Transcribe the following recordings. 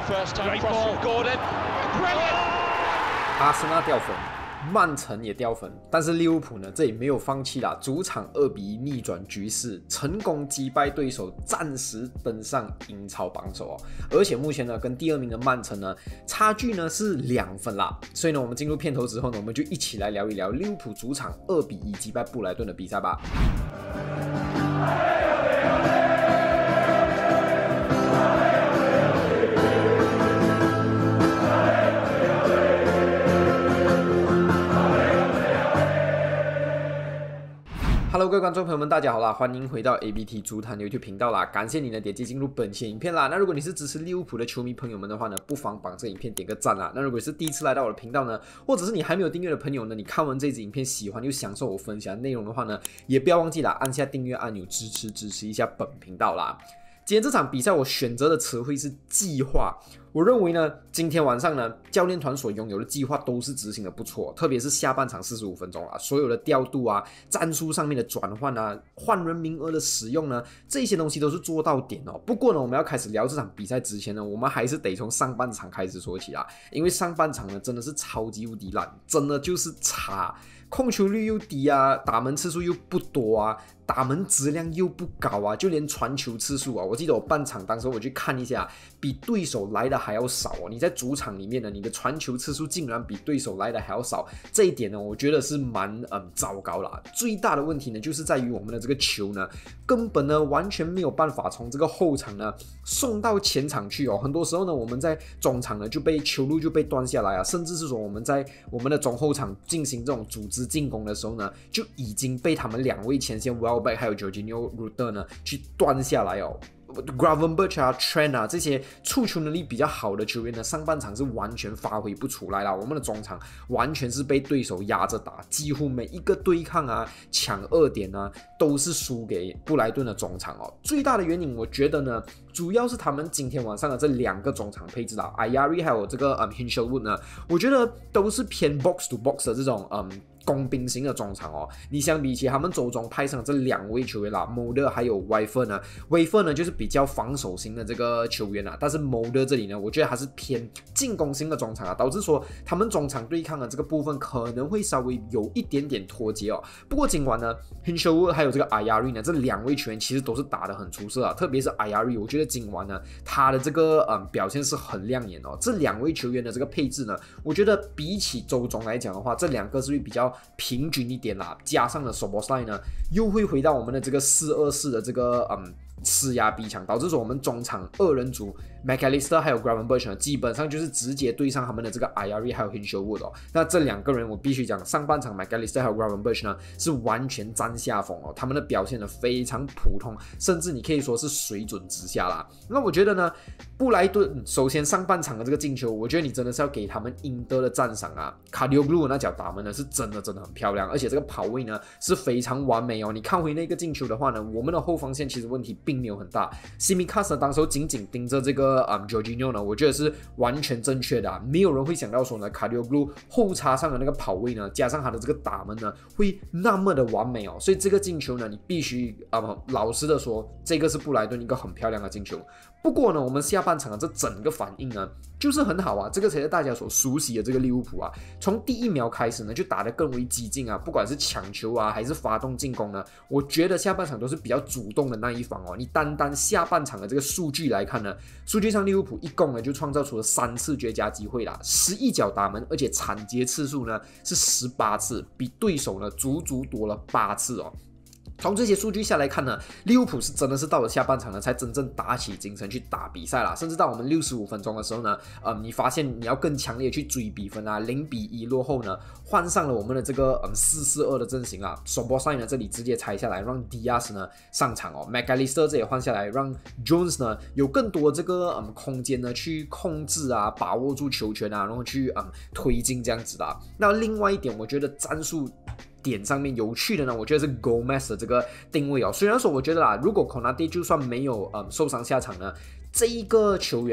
阿森纳掉分，曼城也掉分，但是利物浦呢，这里没有放弃啦，主场2-1逆转局势，成功击败对手，暂时登上英超榜首哦。而且目前呢，跟第2名的曼城呢，差距呢是2分啦。所以呢，我们进入片头之后呢，我们就一起来聊一聊利物浦主场2-1击败布莱顿的比赛吧。Hello， 各位观众朋友们，大家好啦！欢迎回到 ABT 足坛 YouTube 频道啦！感谢你的点击进入本期影片啦。那如果你是支持利物浦的球迷朋友们的话呢，不妨帮这影片点个赞啦。那如果是第一次来到我的频道呢，或者是你还没有订阅的朋友呢，你看完这支影片喜欢又享受我分享的内容的话呢，也不要忘记啦，按下订阅按钮支持一下本频道啦。今天这场比赛我选择的词汇是计划。我认为呢，今天晚上呢，教练团所拥有的计划都是执行的不错，特别是下半场45分钟啊，所有的调度啊、战术上面的转换啊、换人名额的使用呢，这些东西都是做到点哦。不过呢，我们要开始聊这场比赛之前呢，我们还是得从上半场开始说起啦，因为上半场呢真的是超级无敌烂，真的就是差，控球率又低啊，打门次数又不多啊，打门质量又不高啊，就连传球次数啊，我记得我半场当时我去看一下，比对手来的还要少哦。你在主场里面呢，你的传球次数竟然比对手来的还要少，这一点呢，我觉得是蛮糟糕啦。最大的问题呢，就是在于我们的这个球呢，根本呢完全没有办法从这个后场呢送到前场去哦。很多时候呢，我们在中场呢球路就被断下来啊，甚至是说我们在我们的中后场进行这种组织进攻的时候呢，就已经被他们2位前线 Welbeck 还有 Jorginho Rutter 呢去断下来哦。Gravenberch 啊 Trent 啊这些触球能力比较好的球员呢，上半场是完全发挥不出来啦。我们的中场完全是被对手压着打，几乎每一个对抗啊、抢2点啊，都是输给布莱顿的中场哦。最大的原因，我觉得呢，主要是他们今天晚上的这2个中场配置啦 ，Ayari 还有这个Hinshelwood 呢，我觉得都是偏 box to box 的这种工兵型的中场哦。你相比起他们周中派上这2位球员啦 ，Mulder 还有 Weifer 呢 ，Weifer 呢就是比较防守型的这个球员啦，但是 Mulder 这里呢，我觉得还是偏进攻型的中场啊，导致说他们中场对抗的这个部分可能会稍微有一点点脱节哦。不过今晚呢 ，Hinshelwood 还有这个 Ayari 呢，这2位球员其实都是打得很出色啊，特别是 Ayari， 我觉得今晚呢他的这个表现是很亮眼哦。这2位球员的这个配置呢，我觉得比起周中来讲的话，这2个是会比较平均一点啦，加上了 Szoboszlai 呢，又会回到我们的这个4-2-4的这个施压逼抢，导致说我们中场2人组 McAllister 还有 Gravenberch 呢，基本上就是直接对上他们的这个 Ayari 还有 Hinshelwood 哦。那这2个人我必须讲，上半场 McAllister 还有 Gravenberch 呢是完全占下风哦，他们的表现呢非常普通，甚至你可以说是水准之下啦。那我觉得呢，布莱顿首先上半场的这个进球，我觉得你真的是要给他们应得的赞赏啊。Kadioglu 那脚打门呢是真的很漂亮，而且这个跑位呢是非常完美哦。你看回那个进球的话呢，我们的后防线其实问题并没有很大。Tsimikas 呢，当时紧紧盯着这个Jorginho 呢，我觉得是完全正确的啊。没有人会想到说呢 ，Kadioglu 后插上的那个跑位呢，加上他的这个打门呢，会那么的完美哦。所以这个进球呢，你必须老实的说，这个是布莱顿一个很漂亮的进球。不过呢，我们下半场的这整个反应呢，就是很好啊，这个才是大家所熟悉的这个利物浦啊。从第1秒开始呢，就打得更为激进啊，不管是抢球啊，还是发动进攻呢，我觉得下半场都是比较主动的那一方哦。你单下半场的这个数据来看呢，数据上利物浦一共呢就创造出了3次绝佳机会啦，11脚打门，而且铲接次数呢是18次，比对手呢足多了8次哦。从这些数据下来看呢，利物浦是真的是到了下半场呢才真正打起精神去打比赛啦，甚至到我们65分钟的时候呢，你发现你要更强烈去追比分啊，0-1落后呢，换上了我们的这个4-4-2的阵型啊 ，Szoboszlai 呢这里直接拆下来，让 Diaz 呢上场哦 ，McAllister 这也换下来，让 Jones 呢有更多这个空间呢去控制啊，把握住球权啊，然后去推进这样子的啊。那另外一点，我觉得战术点上面有趣的呢，我觉得是 Gomez 的这个定位哦。虽然说我觉得啦，如果 Konate 就算没有受伤下场呢，这一个球员哦，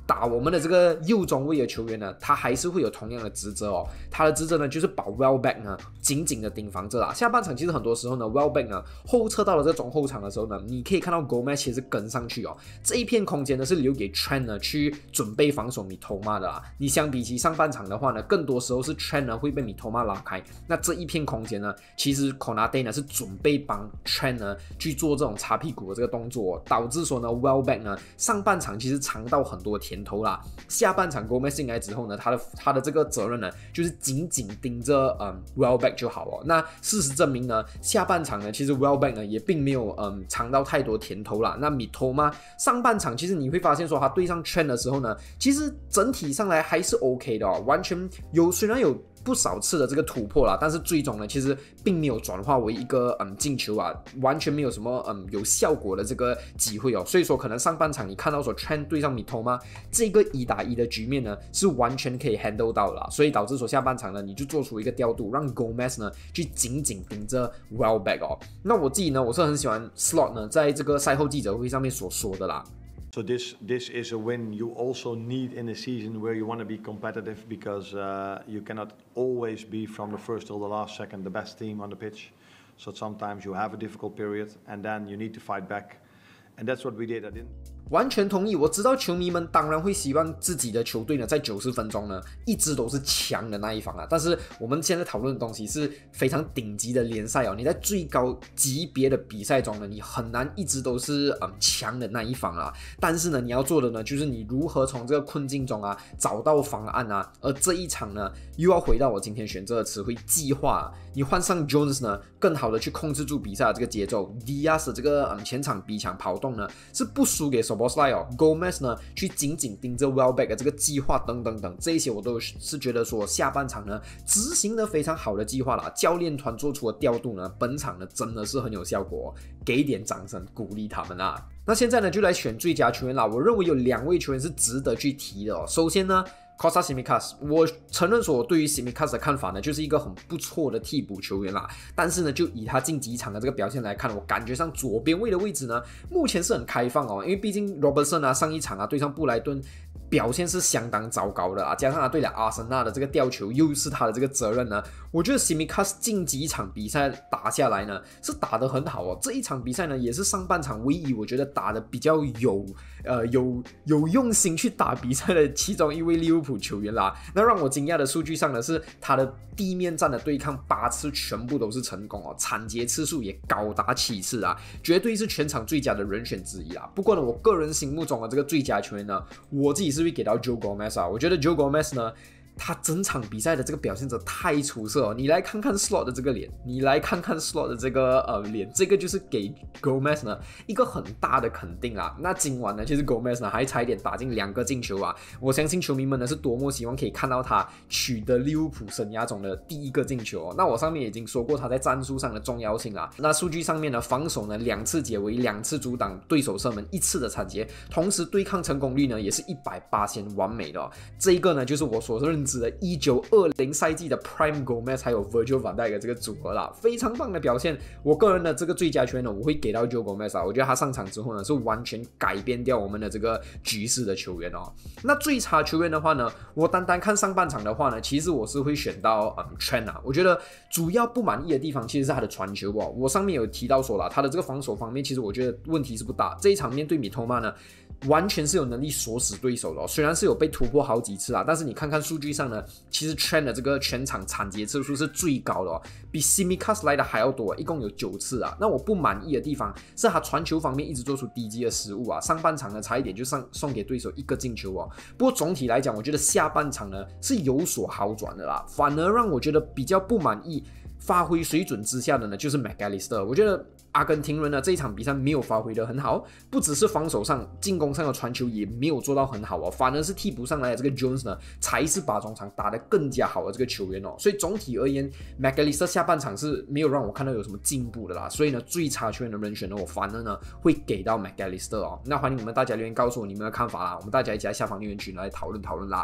打我们的这个右中卫的球员呢，他还是会有同样的职责哦。他的职责呢，就是把 Welbeck 呢紧紧的盯防着啦。下半场其实很多时候呢 ，Welbeck 呢后撤到了这个中后场的时候呢，你可以看到 Gomez 其实跟上去哦。这一片空间呢是留给 Trent 呢去准备防守米托马的啦。你相比起上半场的话呢，更多时候是 Trent 呢会被米托马拉开。那这一片空间呢，其实 Konate 呢是准备帮 Trent 呢去做这种擦屁股的这个动作，导致说呢 Welbeck 呢上半场其实尝到很多甜头啦。下半场 Gomez 进来之后呢，他的这个责任呢就是紧紧盯着Welbeck 就好哦。那事实证明呢，下半场呢其实 Welbeck 呢也并没有尝到太多甜头啦。那米托马上半场其实你会发现说他对上 Trent 的时候呢，其实整体上来还是 OK 的哦，完全虽然有不少次的这个突破啦，但是最终呢，其实并没有转化为一个进球啊，完全没有什么有效果的这个机会哦。所以说，可能上半场你看到说 Trent 对上米托马这个1打1的局面呢，是完全可以 handle 到的啦，所以导致说下半场呢，你就做出一个调度，让 Gomez 呢去紧紧盯着 Welbeck 哦。那我自己呢，我是很喜欢 Slot 呢在这个赛后记者会上面所说的啦。 So this is a win you also need in a season where you want to be competitive because you cannot always be from the first till the last second the best team on the pitch. So sometimes you have a difficult period and then you need to fight back. And that's what we did. I didn't. 完全同意，我知道球迷们当然会希望自己的球队呢，在90分钟呢，一直都是强的那一方啊。但是我们现在讨论的东西是非常顶级的联赛哦，你在最高级别的比赛中呢，你很难一直都是强的那一方啊。但是呢，你要做的呢，就是你如何从这个困境中啊找到方案啊。而这一场呢，又要回到我今天选择的词汇计划。你换上 Jones 呢，更好的去控制住比赛的这个节奏。Diaz 的这个前场逼抢跑动呢，是不输给Szoboszlai 哦。Gomez 呢，去紧紧盯着 Welbeck 的这个计划等等等，这一些我都是觉得说下半场呢执行的非常好的计划啦。教练团做出的调度呢，本场呢真的是很有效果哦，给一点掌声鼓励他们啊。那现在呢，就来选最佳球员啦。我认为有2位球员是值得去提的哦。首先呢，Kostas Tsimikas， 我承认说我对于 Tsimikas 的看法呢，就是一个很不错的替补球员啦。但是呢，就以他近几场的这个表现来看，我感觉上左边卫的位置呢，目前是很开放哦。因为毕竟 Robertson 啊，上一场啊对上布莱顿表现是相当糟糕的啊，加上他对了阿森纳的这个吊球又是他的这个责任呢，我觉得 Tsimikas 近几场比赛打下来呢，是打得很好哦。这一场比赛呢，也是上半场唯一我觉得打得比较有用心去打比赛的其中一位利物浦球员啦。那让我惊讶的数据上呢，是他的地面战的对抗8次全部都是成功哦，铲截次数也高达7次啊，绝对是全场最佳的人选之一啦。不过呢，我个人心目中的这个最佳球员呢，我自己是会给到 Joe Gomez 啊。我觉得 Joe Gomez 呢，他整场比赛的这个表现者太出色哦！你来看看 Slot 的这个脸，你来看看 Slot 的这个脸，这个就是给 Gomez 呢一个很大的肯定啦。那今晚呢，其实 Gomez 呢还差一点打进2个进球啊！我相信球迷们呢是多么希望可以看到他取得利物浦生涯中的第1个进球哦。那我上面已经说过他在战术上的重要性啦。那数据上面呢，防守呢2次解围，2次阻挡对手射门，1次的铲截，同时对抗成功率呢也是180%完美的哦。这一个呢就是我所认知的1920赛季的 Prime Gomez 还有 Virgil van Dijk 的这个组合啦，非常棒的表现。我个人的这个最佳球员呢，我会给到 Joe Gomez 啊，我觉得他上场之后呢，是完全改变掉我们的这个局势的球员哦。那最差球员的话呢，我单单看上半场的话呢，其实我是会选到Trent 啊。我觉得主要不满意的地方其实是他的传球哦。我上面有提到说了，他的这个防守方面，其实我觉得问题是不大。这一场面对米托马呢，完全是有能力锁死对手的哦。虽然是有被突破好几次啊，但是你看看数据上呢，其实 Trent 的这个全场铲截次数是最高的哦，比 Tsimikas 来的还要多，一共有9次啊。那我不满意的地方是他传球方面一直做出低级的失误啊，上半场呢差一点就送给对手1个进球哦。不过总体来讲，我觉得下半场呢是有所好转的啦，反而让我觉得比较不满意。发挥水准之下的呢，就是 McAllister。我觉得阿根廷人呢这一场比赛没有发挥得很好，不只是防守上、进攻上的传球也没有做到很好哦，反而是替补上来的这个 Jones 呢，才是把中场打得更加好的这个球员哦。所以总体而言 ，McAllister 下半场是没有让我看到有什么进步的啦。所以呢，最差球员的人选呢，我反而呢会给到 McAllister 哦。那欢迎你们大家留言告诉我你们的看法啦，我们大家一起在下方留言区来讨论讨论啦。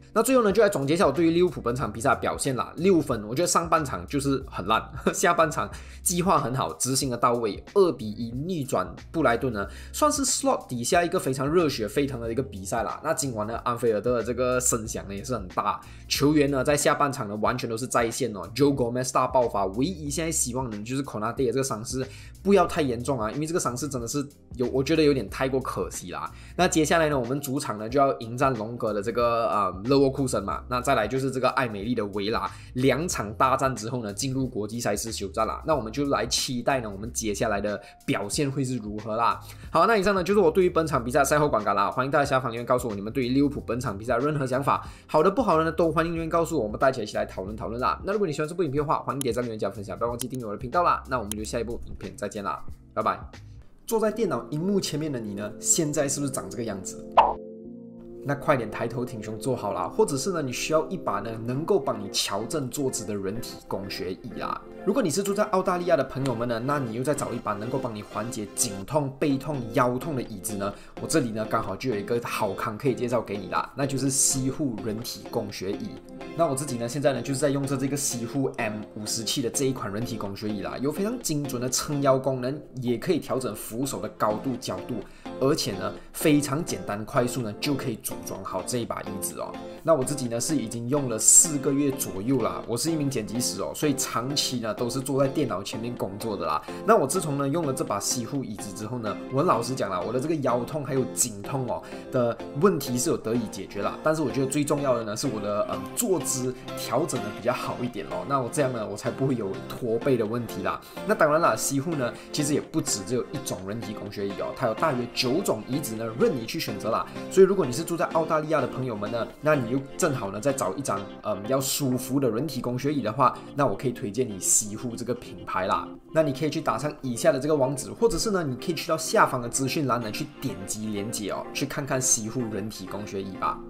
那最后呢，就来总结一下我对于利物浦本场比赛的表现啦。6分，我觉得上半场就是很烂，下半场计划很好，执行的到位，2-1逆转布莱顿呢，算是 slot 底下一个非常热血沸腾的一个比赛啦。那今晚呢，安菲尔德的这个声响呢也是很大，球员呢在下半场呢完全都是在线哦 ，Joe Gomez 大爆发，唯一现在希望呢就是 Konate 的这个伤势不要太严重啊，因为这个伤势真的是我觉得有点太过可惜啦。那接下来呢，我们主场呢就要迎战龙格的这个勒沃库森嘛，那再来就是这个艾美丽的维拉，2场大战之后呢，进入国际赛事休战啦。那我们就来期待呢，我们接下来的表现会是如何啦。好，那以上呢就是我对于本场比赛赛后观感啦，欢迎大家下方留言告诉我你们对于利物浦本场比赛任何想法，好的不好的呢都欢迎留言告诉我，我们大家一起来讨论讨论啦。那如果你喜欢这部影片的话，欢迎点赞、留言、加分享，不要忘记订阅我的频道啦。那我们就下一部影片再见啦，拜拜。坐在电脑荧幕前面的你呢，现在是不是长这个样子？那快点抬头挺胸坐好啦，或者是呢，你需要一把呢能够帮你矫正坐姿的人体工学椅啦。如果你是住在澳大利亚的朋友们呢，那你又在找一把能够帮你缓解颈痛、背痛、腰痛的椅子呢，我这里呢刚好就有一个好康可以介绍给你啦，那就是西护人体工学椅。那我自己呢现在呢就是在用着这个西护 M57的这一款人体工学椅啦，有非常精准的撑腰功能，也可以调整扶手的高度角度，而且呢非常简单快速呢就可以组装好这一把椅子哦。那我自己呢是已经用了4个月左右啦，我是一名剪辑师哦，所以长期呢都是坐在电脑前面工作的啦。那我自从呢用了这把西护椅子之后呢，我老实讲啦，我的这个腰痛还有颈痛哦的问题是有得以解决啦。但是我觉得最重要的呢是我的坐姿调整的比较好一点咯。那我这样呢我才不会有驼背的问题啦。那当然啦，西护呢其实也不只有一种人体工学椅哦，它有大约9种椅子呢任你去选择啦。所以如果你是住在澳大利亚的朋友们呢，那你又正好呢在找一张要舒服的人体工学椅的话，那我可以推荐你西护这个品牌啦。那你可以去打上以下的这个网址，或者是呢你可以去到下方的资讯栏呢去点击连结哦，去看看西护人体工学椅吧。